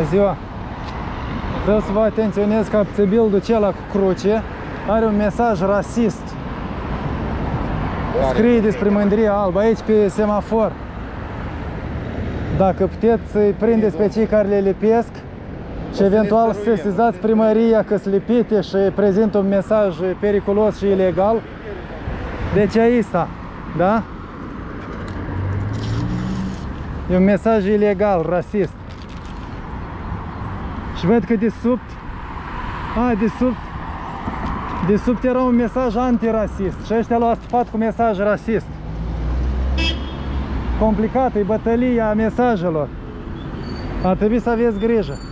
Bună ziua! Vreau să vă atenționez că țibildul acela cu cruce are un mesaj rasist. Scrie despre mândria albă aici pe semafor. Dacă puteți să-i prindeți pe cei care le lipesc și eventual să sesizați primăria că sunt lipite și prezintă un mesaj periculos și ilegal. Deci aici sta, da? E un mesaj ilegal, rasist. Și văd că de sub era un mesaj antirasist și ăștia l-au astupat cu mesaj rasist. Complicată e bătălia mesajelor. Ar trebui să aveți grijă.